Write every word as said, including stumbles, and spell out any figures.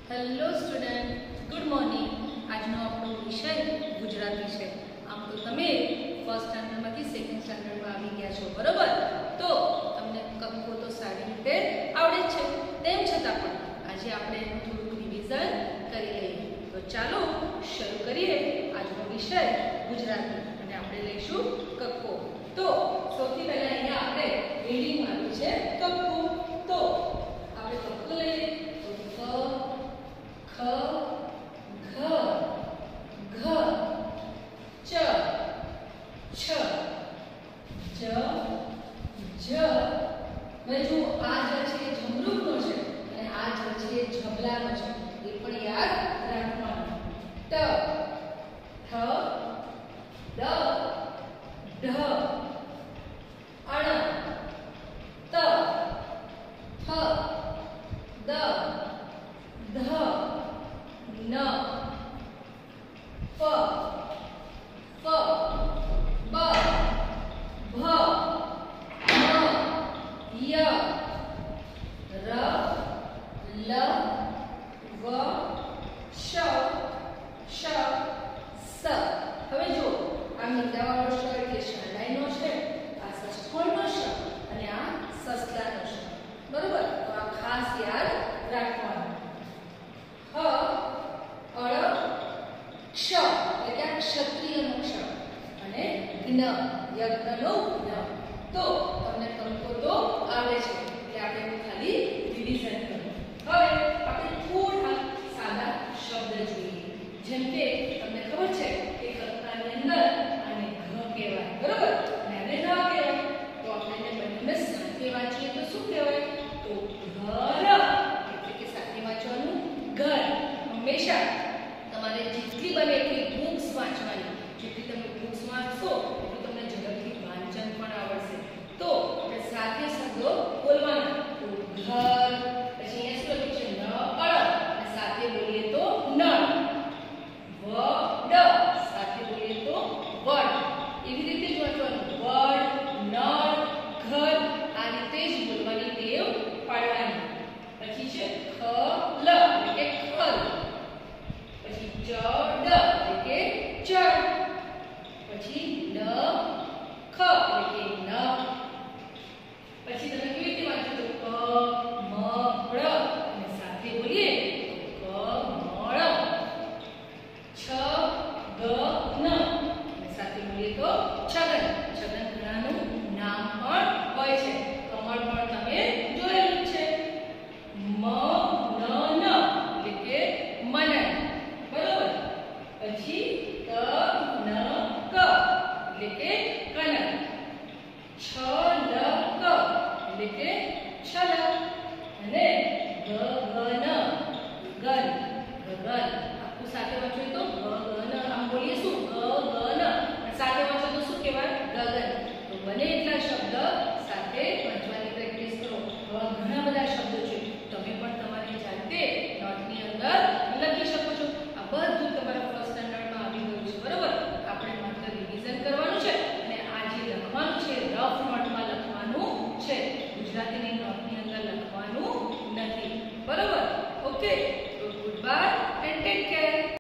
Hello student, good morning. આજનો આપણો વિષય ગુજરાતી છે. આમ તો તમે ફર્સ્ટ સ્ટાન્ડર્ડમાંથી સેકન્ડ સ્ટાન્ડર્ડમાં આવી ગયા છો, બરોબર? તો તમને કક્કો તો સારી રીતે આવડે જ છે. તેમ છતાં પણ આજે આપણે એનું થોડું રિવિઝન કરી લઈએ. તો ચાલો શરૂ કરીએ આજનો વિષય ગુજરાતી, અને આપણે લઈશું કક્કો. તો સૌથી પહેલા અહીંયા આપણે રીડિંગ માંગ્યું છે કક્કો. તો આપણે કક્કો લઈએ તો ક ખ ઘ ઘ ચ છ જ જ. હવે જો આ જ છે એ જમરૂખનો છે અને આ જ છે એ ઝબલાનો છે, એ પણ યાદ રાખવાનું. ટ ઠ ડ ઢ અણ ત થ દ ધ ન ફ ફ બ ભ મ ય ર લ વ શ શ સ. હવે જો આ મીંડાવાળો શ એટલે શરણાઈનો છે, આ સસખોળનો શ અને આ સસલાનો શ, બરોબર? તો આ ખાસ યાદ રાખવાનું. હ અળ ક્ષ એટલે કે આ ક્ષત્રિયનો ક્ષ અને જ્ઞ યજ્ઞનો જ્ઞ. તો તમને કંકો તો આવડે છે એટલે આપણે એનું ખાલી રિવિઝન કરીએ. હવે આપણે થોડા સાદા શબ્દ જોઈએ. જેમ કે તમને ખબર છે કે કક્કાની અંદર આને ઘ કહેવાય, બરોબર? અને આને ન કહેવાય. તો આપણે એને બંને સાથે વાંચીએ તો શું કહેવાય? તો ઘર, એટલે કે સાથે વાંચવાનું ઘર. હંમેશા તમારે જેટલી બને એટલી બુક્સ વાંચવાની. જેટલી તમે બુક્સ વાંચશો એટલું તમને ઝડપથી વાંચન પણ આવડશે. તો આપણે સાથે શબ્દો બોલવાના. તો ઘર, પછી અહીંયા શું લખ્યું છે? ન અળ, અને સાથે બોલીએ તો નળ. વડ, સાથે બોલીએ તો વડ. એવી રીતે જ વાંચવાનું. વડ, નળ, ઘર, આ રીતે જ બોલવાની ટેવ પાડવાની. પછી છે ખલ, એટલે કે ખલ. પછી ચડ, એટલે કે ચડ. પછી નખ, એટલે કે નખ. પછી તમે કેવી રીતે વાંચો? તો ક મ ળ, અને સાથે બોલીએ તો કમળ. છ ગ ન, અને સાથે બોલીએ તો છગન. છગન ઘણાનું નામ પણ હોય છે. કમળ પણ તમે જોયેલું છે. મ ન ન, એટલે કે મનન, બરોબર? પછી ત ન ક, એટલે કે કનક. છ લ ક, એટલે કે છલક. અને ગ ગ ન, ગન, ગગન. આખું સાથે વાંચો તો ગ